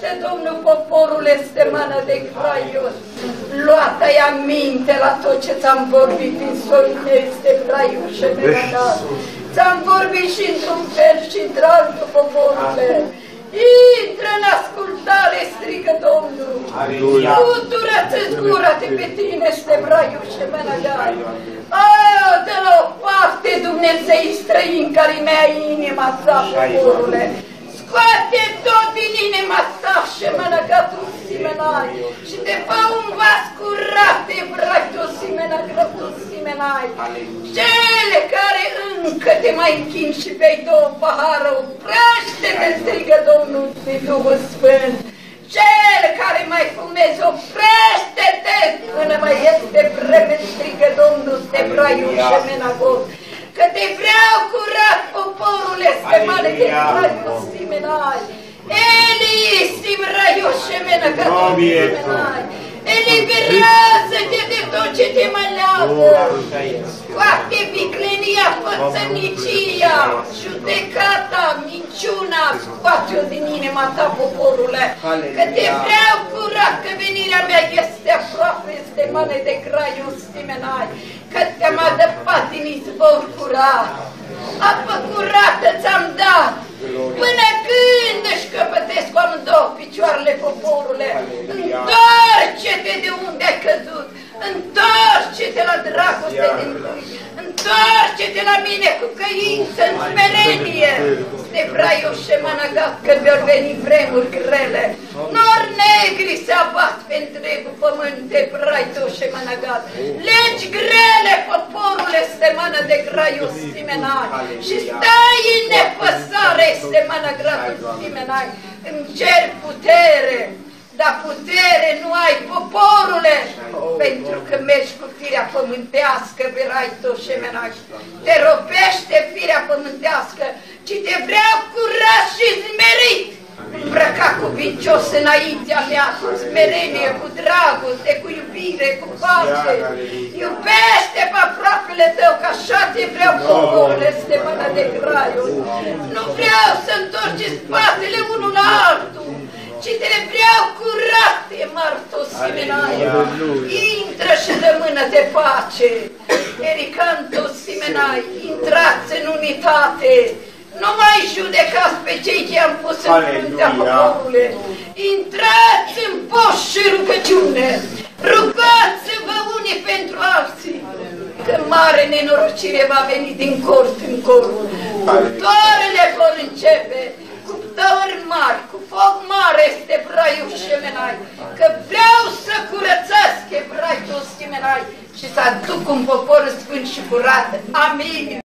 este Domnul, poporul este mână de graios. Luată-i aminte la tot ce ți-am vorbit din Sorine, este graios și menăgat. Ți-am vorbit și într-un fel și într-altul, poporule. Intră în ascultare, strigă Domnul. Cutură-ți gura-te pe tine, este graios și menăgat. De la o parte, Dumnezei străini care mi-a inima ta, poporule. Scoate tot din inima ta și mănăgatul simenai și te fă un vas curat de braitul simenăgatul simenai. Cele care încă te mai închin și bei două pahară, oprește-te, strigă Domnul de Duhul Sfânt. Cele care mai fumezi, oprește-te până mai este vreme, strigă Domnul de braiul și menagot. Că te vreau curat, poporul este mare de braiul simenai. Eli simraiul și menăgatul simenai. Eliberează-te de tot ce te mă leagă. Scoate viclenia, pățănicia, judecata, minciuna, scoate-o din inima ta, poporule. Că te vreau curat, că venirea mea este aproape, este mână de graiul simenai. Că te-am adăpat din izvor curat. Apă curată ți-am dat. Până când își căpătesc cu amândouă picioarele, poporule. Întoarce-te de unde ai căzut. Întoarce-te la dragoste din lui. Întoarce-te la mine cu căință, în smerenie. De braiul și mănăgat, că vor veni vremuri grele. Nori negri se abat pe întregul pământ de braiul și mănăgat. Legi grele, poporul este mână de graiul simenai. Și stai în nepăsare, este mână gratul simenai. Îmi cer putere. Dar putere nu ai, poporule, pentru că mergi cu firea pământească, Beraito Șemenaș. Te robește firea pământească, ci te vreau curat și smerit. Îmbrăcat cuvincios înaintea mea, cu smerenie, cu dragoste, cu iubire, cu pace. Iubește pe aproapele tău, că așa te vreau, poporule, este mână de graiul. Nu vreau să întorci spatele unul la altul, ci te vreau curate, martos simenaia. Intră și rămână de pace. Ericantos simenai, intrați în unitate. Nu mai judecați pe cei ce am pus în fruntea poporule. Intrați în post și rugăciune. Rugați-vă unii pentru alții. Că mare nenorocire va veni din cort în cort. Cuptoarele vor începe. Cuptări mari, cu foc mare este braiul Șemenai, că vreau să curățesc braiul Șemenai și să aduc un popor sfânt și curat. Amin.